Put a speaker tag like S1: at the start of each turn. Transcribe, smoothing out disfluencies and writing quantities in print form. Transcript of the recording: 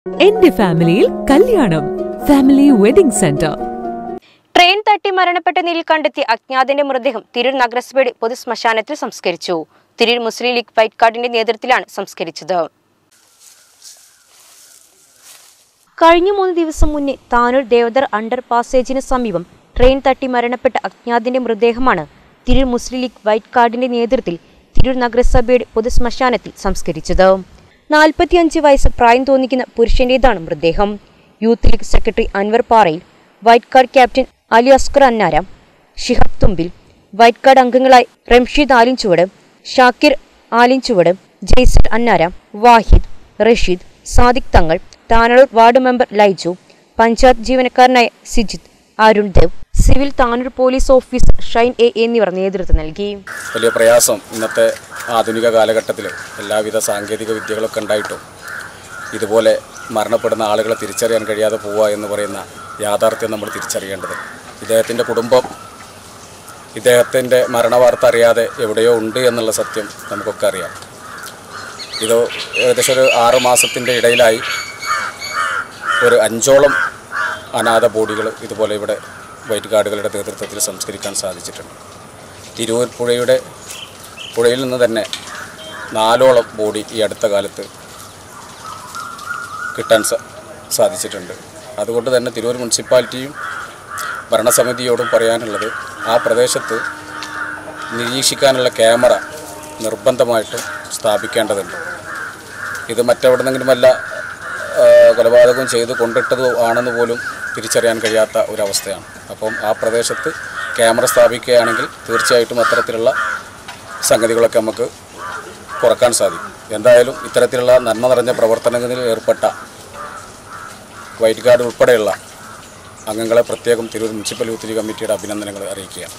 S1: എന്റെ ഫാമിലിയിൽ കല്യാണം ഫാമിലി വെഡിംഗ് സെന്റർ.
S2: ട്രെയിൻ തട്ടി മരണപ്പെട്ട നിലയിൽ കണ്ടെത്തിയ അജ്ഞാതന്റെ മൃതദേഹം തിരൂർ നഗരസഭയുടെ പൊതുശ്മശാനത്തിൽ സംസ്കരിച്ചു. തിരൂർ മുസ്ലിം ലീഗ് വൈറ്റ് കാർഡിന്റെ നേതൃത്വത്തിലാണ് സംസ്കരിച്ചത്. കഴിഞ്ഞ 3 ദിവസം മുന്നേ താനൂർ ദേവദർ അണ്ടർ പാസേജിന് സമീപം ട്രെയിൻ തട്ടി മരണപ്പെട്ട അജ്ഞാതന്റെ മൃതദേഹമാണ് തിരൂർ മുസ്ലിം ലീഗ് വൈറ്റ് കാർഡിന്റെ നേതൃത്വത്തിൽ തിരൂർ നഗരസഭയുടെ പൊതുശ്മശാനത്തിൽ സംസ്കരിച്ചത്. 45 വയസ്സ് പ്രായം തോന്നിക്കുന്ന പുരുഷന്റേതാണ് മൃതദേഹം. Youth league secretary Anwar Parayil, white card captain Ali Askar Annaram, Shihab Thumbil, white card അംഗങ്ങളായി റംഷീദ് ആലിൻചുവട്, ഷാക്കിർ ആലിൻചുവട്, ജയ്സൽ അന്നാരം, വാഹിദ്, റഷീദ്, സാദിഖ് തങ്ങൾ, താനൂർ വാർഡ് മെമ്പർ ലൈജു, പഞ്ചായത്ത് ജീവനക്കാരനായ Sijith, Arun Dev, civil Tanur police officer Shine A എന്നിവർ നേതൃത്വം നൽകി.
S3: വലിയ പ്രയാസം ഇന്നത്തെ ആധുനിക കാലഘട്ടത്തിൽ എല്ലാവിധ സാങ്കേതിക വിദ്യകളൊക്കെ ഉണ്ടായിട്ടും ഇതുപോലെ മരണപ്പെടുന്ന ആളുകളെ തിരിച്ചറിയാൻ കഴിയാതെ പോവുക എന്ന് പറയുന്ന യാഥാർത്ഥ്യം നമ്മൾ തിരിച്ചറിയേണ്ടത്. ഇദ്ദേഹത്തിൻ്റെ കുടുംബം ഇദ്ദേഹത്തിൻ്റെ മരണവാർത്ത അറിയാതെ എവിടെയോ ഉണ്ട് എന്നുള്ള സത്യം നമുക്കൊക്കെ അറിയാം. ഇത് ഏകദേശം ഒരു 6 മാസത്തിൻ്റെ ഇടയിലായി ഒരു 5ഓളം അനാഥ ബോഡികൾ ഇതുപോലെ ഇവിടെ വൈറ്റ് കാർഡുകളുടെ നേതൃത്വത്തിൽ സംസ്കരിക്കാൻ സാധിച്ചിട്ടുണ്ട്. തിരൂർ പുഴയിൽ നിന്ന് തന്നെ 4ഓളം ബോഡി ഈ അടുത്ത കാലത്ത് കിട്ടാൻ സാധിച്ചിട്ടുണ്ട്. അതുകൊണ്ട് തന്നെ തിരൂർ മുനിസിപ്പാലിറ്റിയും ഭരണസമിതിയോടും പറയാനുള്ളത്, ആ പ്രദേശത്ത് നിരീക്ഷിക്കാനുള്ള ക്യാമറ നിർബന്ധമായിട്ടും സ്ഥാപിക്കേണ്ടതുണ്ട്. ഇത് മറ്റെവിടെന്നെങ്കിലുമല്ല കൊലപാതകം ചെയ്ത് കൊണ്ടിട്ടത് ആണെന്ന് പോലും തിരിച്ചറിയാൻ കഴിയാത്ത ഒരവസ്ഥയാണ്. അപ്പം ആ പ്രദേശത്ത് ക്യാമറ സ്ഥാപിക്കുകയാണെങ്കിൽ തീർച്ചയായിട്ടും അത്തരത്തിലുള്ള സംഗതികളൊക്കെ നമുക്ക് കുറക്കാൻ സാധിക്കും. എന്തായാലും ഇത്തരത്തിലുള്ള നന്മ നിറഞ്ഞ പ്രവർത്തനങ്ങളിൽ ഏർപ്പെട്ട വൈറ്റ് കാർഡ് ഉൾപ്പെടെയുള്ള അംഗങ്ങളെ പ്രത്യേകം തിരൂർ മുനിസിപ്പൽ യൂത്ത് ലീഗ് കമ്മിറ്റിയുടെ അഭിനന്ദനങ്ങൾ അറിയിക്കുകയാണ്.